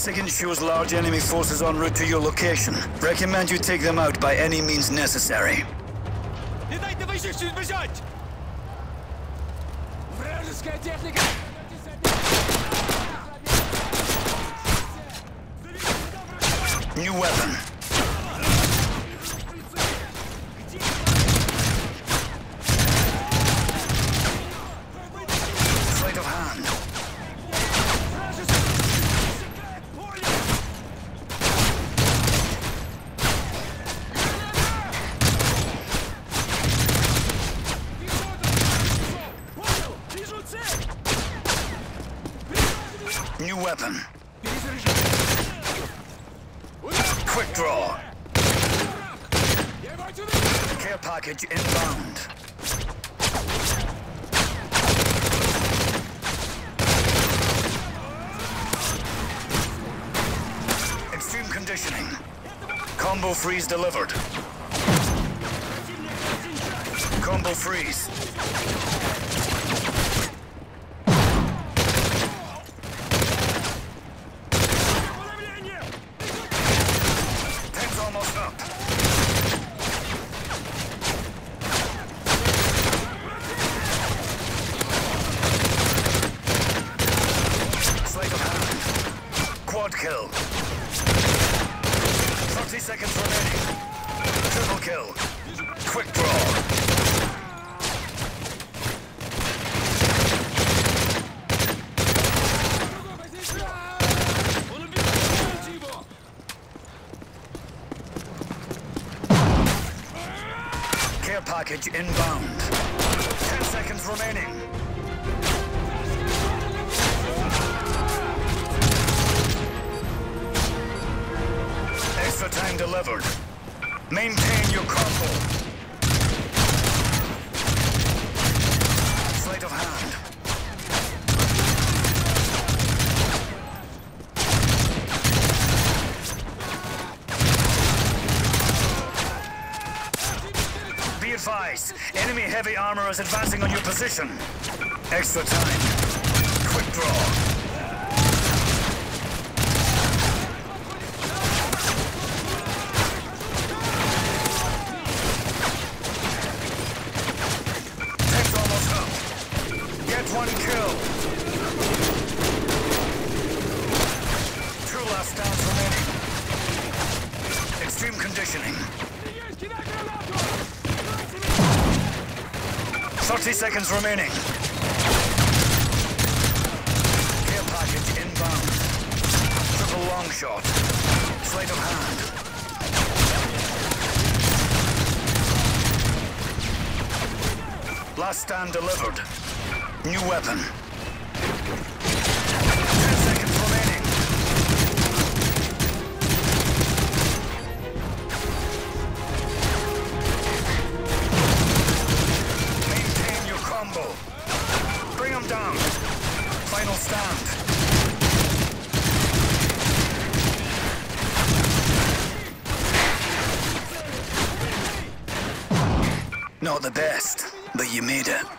Second shows large enemy forces en route to your location. Recommend you take them out by any means necessary. Не дайте выжившим бежать! Вражеская техника! New weapon. Sleight of hand. New weapon. Quick draw. Care package inbound. Extreme conditioning. Combo freeze delivered. Combo freeze. Almost up. Sleight of hand. Quad kill. 30 seconds remaining. Triple kill. Quick draw. Care package inbound. 10 seconds remaining. Extra time delivered. Maintain your combo. Sleight of hand. Be advised, enemy heavy armor is advancing on your position. Extra time. Quick draw. Time's almost up. Get one kill. 2 last stands remaining. Extreme conditioning. 30 seconds remaining. Care package inbound. Triple long shot. Sleight of hand. Last stand delivered. New weapon. 10 seconds remaining. Bring them down. Final stand. Not the best, but you made it.